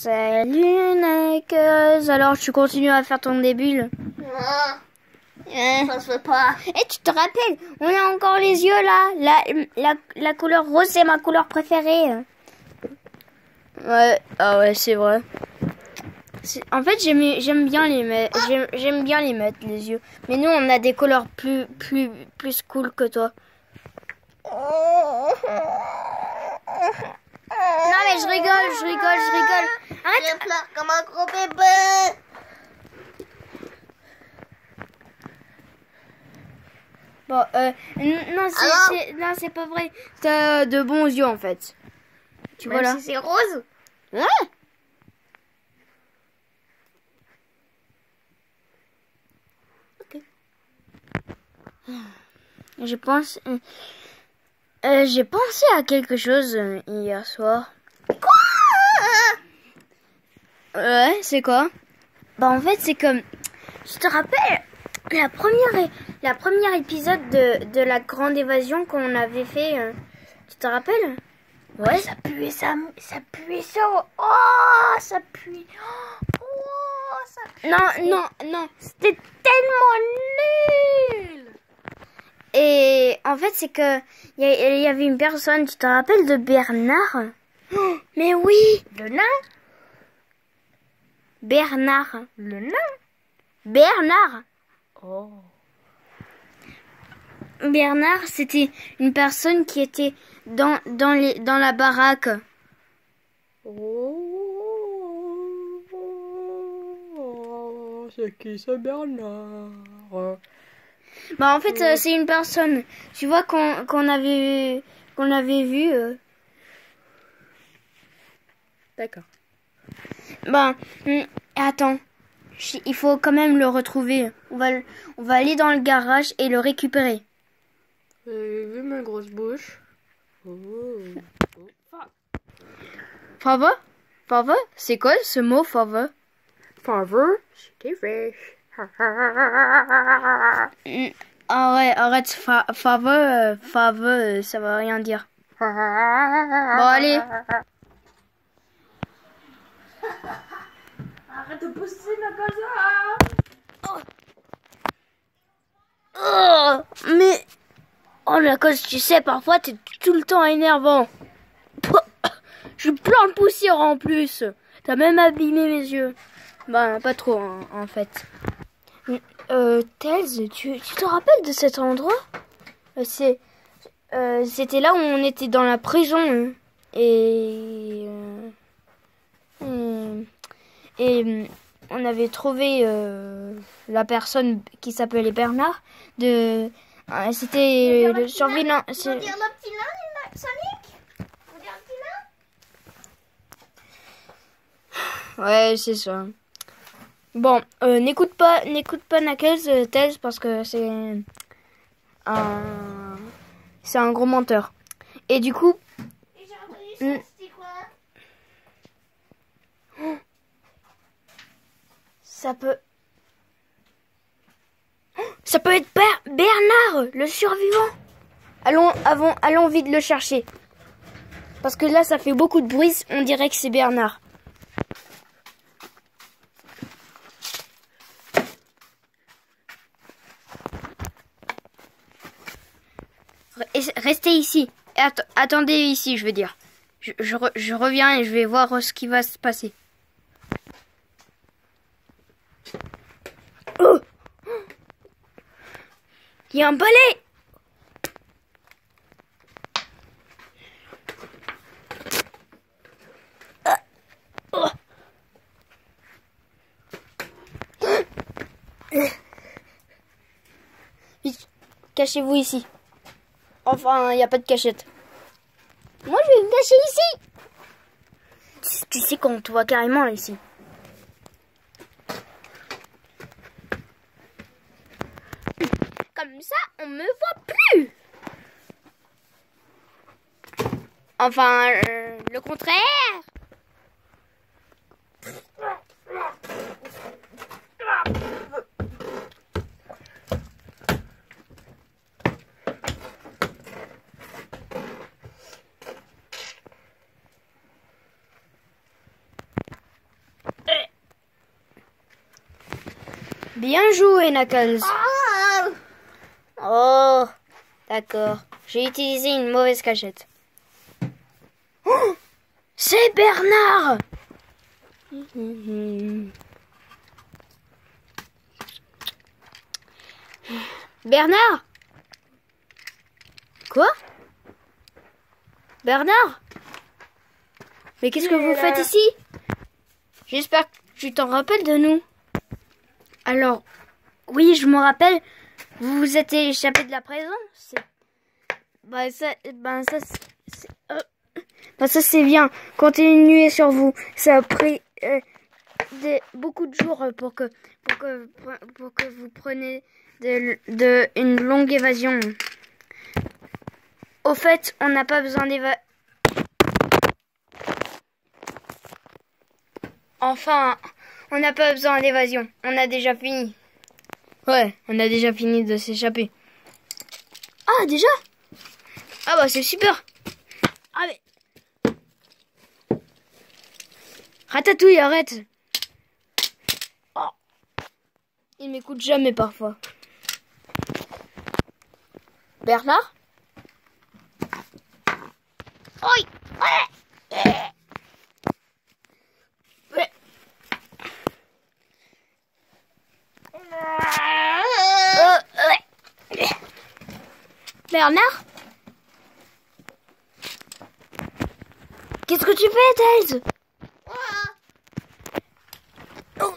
Salut Nakeuse. Alors tu continues à faire ton début là. Ça se fait pas. Et tu te rappelles, on a encore les yeux là. La couleur rose c'est ma couleur préférée. Ouais, ah ouais c'est vrai. En fait j'aime bien les mettre, j'aime bien les mettre les yeux. Mais nous on a des couleurs plus cool que toi. Non mais je rigole. Arrête. Je pleure comme un gros bébé. Bon, non, c'est pas vrai. T'as de bons yeux en fait. Tu vois là. Si c'est rose. Ouais. Ok. J'ai pensé à quelque chose hier soir. Quoi? Ouais, c'est quoi? Bah en fait c'est comme, je te rappelle la première épisode de la grande évasion qu'on avait fait. Tu te rappelles? Ouais, ça puait ça. Oh, ça pue. Oh, ça pue. Non, c'était tellement nul. Et en fait c'est que il y avait une personne, tu te rappelles de Bernard? Oh, mais oui, Le nain? Bernard. Le nain? Bernard. Oh. Bernard, c'était une personne qui était dans la baraque. Oh, c'est qui ce Bernard? Bah en fait c'est une personne. Tu vois qu'on avait vu. D'accord. Attends, il faut quand même le retrouver. On va aller dans le garage et le récupérer. Vous avez vu ma grosse bouche? Oh. Favre? C'est quoi ce mot favre? Favre, c'était vache. Arrête, favre, ça va rien dire. Bon, allez. Arrête de pousser ma casa. Mais... Oh, la cause, tu sais, parfois, t'es tout le temps énervant. Je suis plein de poussière en plus. T'as même abîmé mes yeux. Bah, pas trop, en fait. Tails, tu te rappelles de cet endroit? C'était là où on était dans la prison. Et on avait trouvé la personne qui s'appelait Bernard. C'était le surveillant. On dirait le petit nain, Sonic? On dirait le petit nain? Ouais, c'est ça. Bon, n'écoute pas Knuckles, Tails, parce que c'est un gros menteur. Et du coup, Et j'ai entendu ça, c'était quoi? ça peut être Bernard, le survivant. Allons vite le chercher. Parce que là, ça fait beaucoup de bruit, on dirait que c'est Bernard. Restez ici. Attendez ici, je veux dire. Je reviens et je vais voir ce qui va se passer. Oh! Il y a un balai! Vite, cachez-vous ici. Enfin, il n'y a pas de cachette. Moi, je vais me cacher ici. Tu sais qu'on te voit carrément là, ici. Comme ça, on me voit plus. Enfin, le contraire. Bien joué, Knuckles. Oh, d'accord. J'ai utilisé une mauvaise cachette. Oh, c'est Bernard. Bernard? Quoi? Bernard? Mais qu'est-ce que vous faites ici? J'espère que tu t'en rappelles de nous. Alors, oui, je me rappelle. Vous vous êtes échappé de la prison? Ça c'est bien. Continuez sur vous. Ça a pris beaucoup de jours pour que vous preniez une longue évasion. Au fait, on n'a pas besoin d'évasion. Enfin, on n'a pas besoin d'évasion. On a déjà fini. Ouais, on a déjà fini de s'échapper. Ah, déjà? Ah bah c'est super. Ah mais... Ratatouille, arrête. Oh. Il m'écoute jamais parfois. Bernard? Oi. Bernard? Qu'est-ce que tu fais, Tails? Oh.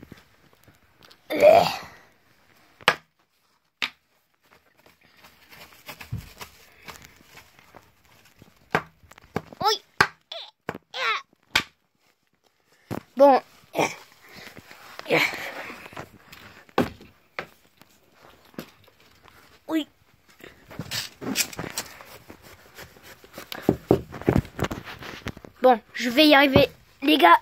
Oui. Bon. Oui. Bon, je vais y arriver, les gars.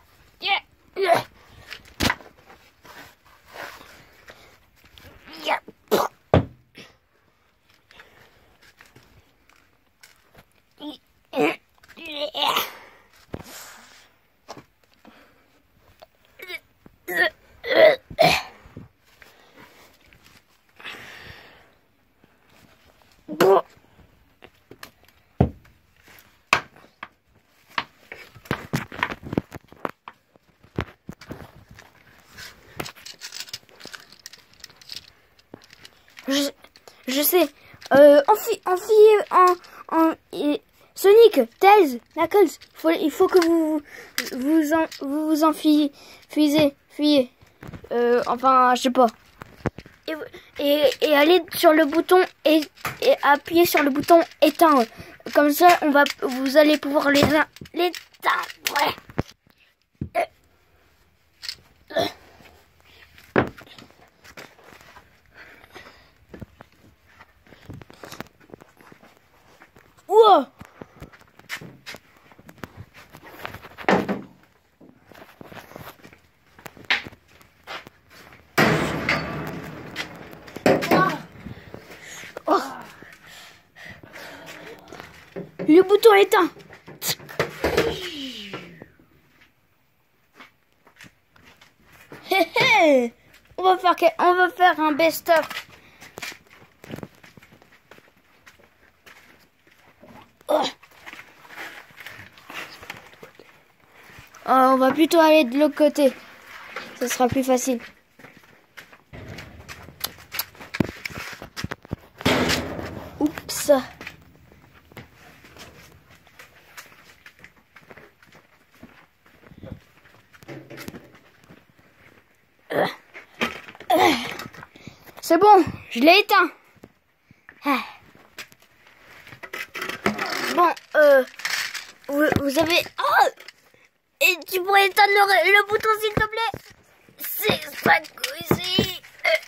Je sais. Sonic, Tails, Knuckles, il faut que vous enfuyez. Fuyez. Enfin, je sais pas. Et allez sur le bouton et appuyez sur le bouton éteindre. Comme ça, vous allez pouvoir l'éteindre. Ouais. Wow. Oh. Le bouton est éteint. On va faire un best-of. Oh. On va plutôt aller de l'autre côté. Ce sera plus facile. Oups. C'est bon, je l'ai éteint. Bon, vous avez... Oh! Et tu pourrais éteindre le bouton, s'il te plaît? C'est ça ici.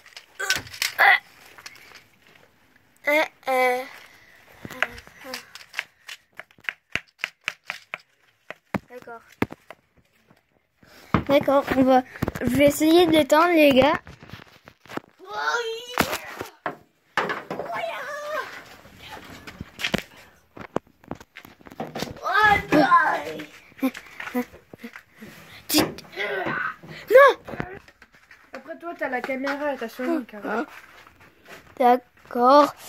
D'accord, je vais essayer de l'éteindre, les gars. Non! Après toi, t'as à la caméra, t'as Sonic. Hein. D'accord.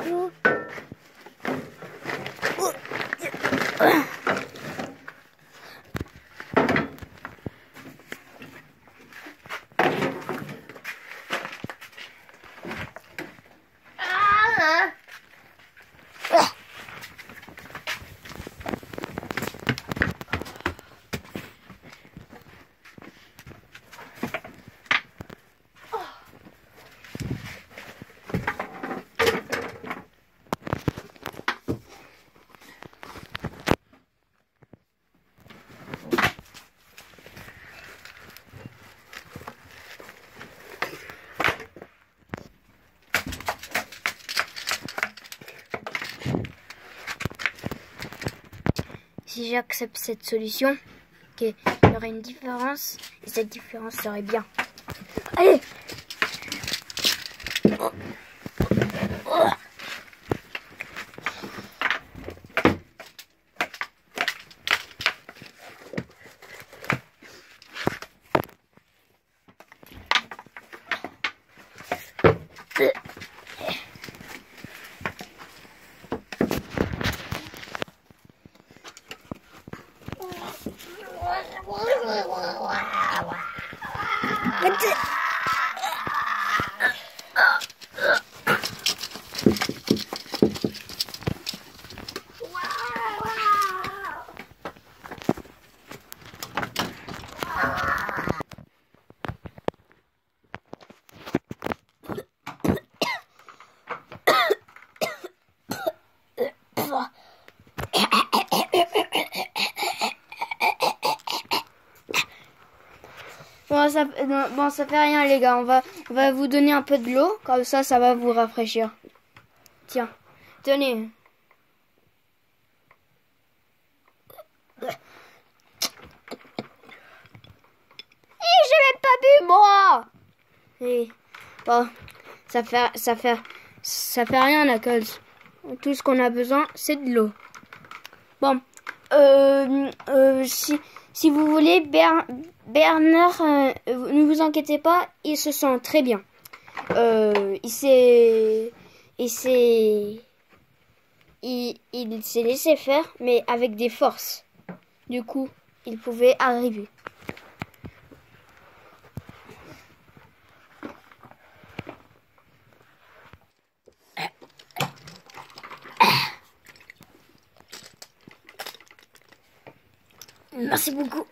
Si j'accepte cette solution, il y aurait une différence, et cette différence serait bien. Allez! Bon, ça fait rien les gars, on va vous donner un peu de l'eau, comme ça va vous rafraîchir. Tiens, tenez. Je l'ai pas bu moi. Et bon, ça fait rien la cause. Tout ce qu'on a besoin, c'est de l'eau. Bon, si vous voulez, Bernard, ne vous inquiétez pas, il se sent très bien. Il s'est laissé faire, mais avec des forces. Du coup, il pouvait arriver. Merci beaucoup.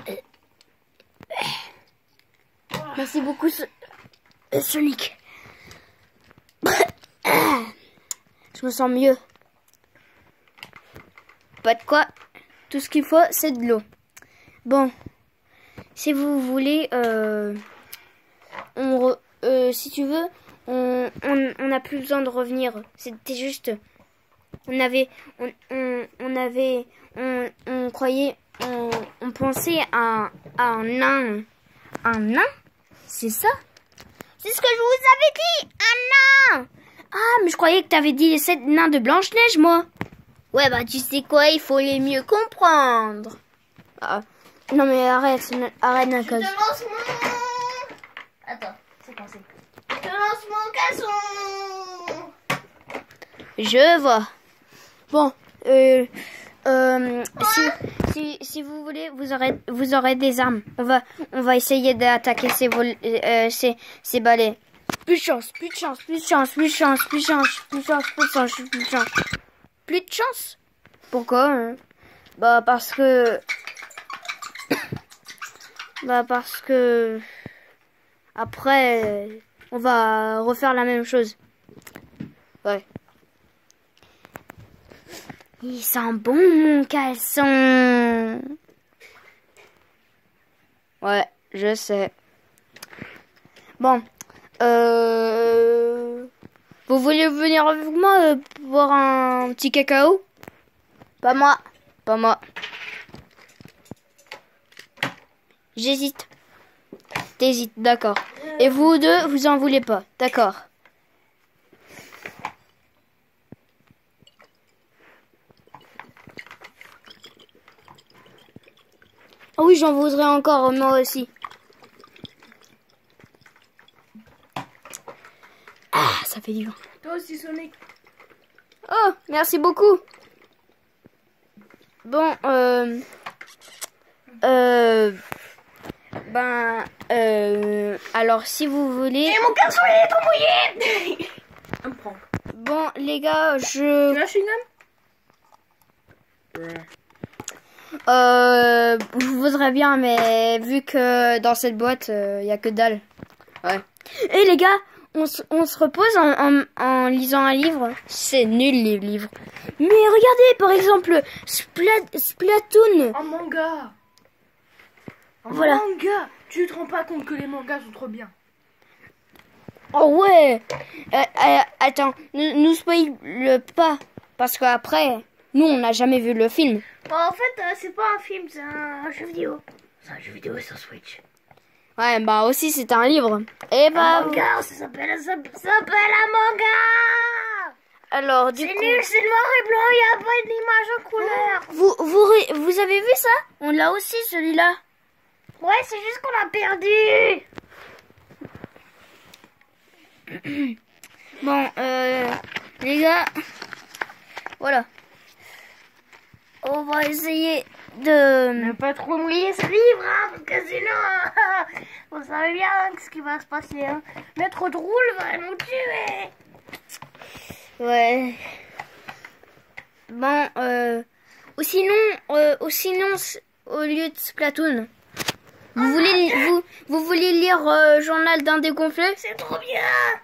Merci beaucoup, Sonic. Je me sens mieux. Pas de quoi. Tout ce qu'il faut, c'est de l'eau. Bon, si vous voulez, si tu veux, on n'a plus besoin de revenir. C'était juste, on pensait à un nain. Un nain? C'est ça? C'est ce que je vous avais dit! Un nain! Ah, mais je croyais que t'avais dit les 7 nains de Blanche-Neige, moi. Ouais, bah tu sais quoi, il faut les mieux comprendre. Ah, non mais arrête la cause. Je te lance mon... Attends, c'est pensé. Je te lance mon casson. Je vois. Bon, si vous voulez, vous aurez des armes. On va essayer d'attaquer ces balais. Plus de chance. Plus de chance. Pourquoi hein? Parce que après on va refaire la même chose. Ouais. Il sent bon mon caleçon. Ouais, je sais. Bon, vous voulez venir avec moi boire un petit cacao? Pas moi. J'hésite. T'hésites, d'accord. Et vous deux, vous en voulez pas, d'accord. Ah oui, j'en voudrais encore, moi aussi. fait du vent. Toi aussi, Sonic. Oh, merci beaucoup. Bon, alors si vous voulez... Et mon caleçon, il est trop mouillé. On me prend. Bon, les gars, Tu veux un chewing-gum? je voudrais bien, mais vu que dans cette boîte, il y a que dalle. Ouais. Et les gars, on se repose en lisant un livre. C'est nul les livres. Mais regardez, par exemple, Splatoon. Un manga. Voilà. Manga. Tu te rends pas compte que les mangas sont trop bien. Oh ouais. Attends, nous spoil pas, parce qu'après, nous on n'a jamais vu le film. Bon, en fait, c'est pas un film, c'est un jeu vidéo. C'est un jeu vidéo sur Switch. Ouais, bah aussi c'est un livre. Et bah. Un manga, ça s'appelle un manga. Alors du C'est coup. nul, c'est noir et blanc, il n'y a pas d'image en couleur. Vous avez vu ça? On l'a aussi celui-là. Ouais, c'est juste qu'on a perdu. Bon, les gars, voilà. On va essayer de... Ne pas trop mouiller ce livre, hein, parce que sinon, vous savez bien ce qui va se passer. Hein. Maître Droul va nous tuer. Ouais. Bon, ou sinon, au lieu de Splatoon, vous voulez lire Journal d'un dégonflé? C'est trop bien.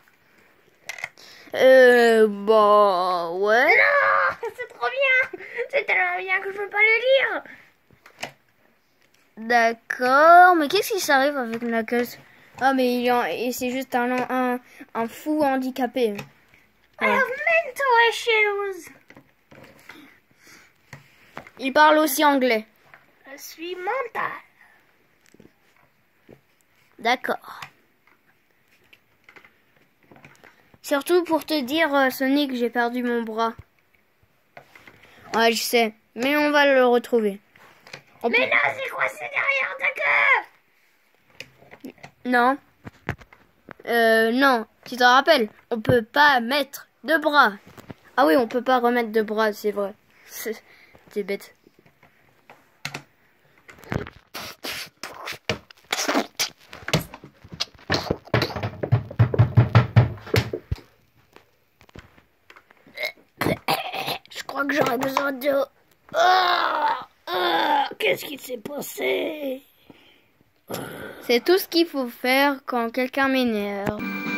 Bah, ouais. Non, c'est trop bien. C'est tellement bien que je veux pas le lire. D'accord, mais qu'est-ce qui s'arrive avec Knuckles? Ah, mais c'est juste un fou handicapé. I have mental issues. Il parle aussi anglais. Je suis mental. D'accord. Surtout pour te dire, Sonic, j'ai perdu mon bras. Ouais, je sais. Mais on va le retrouver. Mais là, c'est quoi? C'est derrière ta queue. Non. Non. Tu te rappelles, on peut pas mettre de bras. Ah oui, on peut pas remettre de bras, c'est vrai. C'est bête. Je crois que j'aurais besoin d'eau. Qu'est-ce qui s'est passé? C'est tout ce qu'il faut faire quand quelqu'un m'énerve.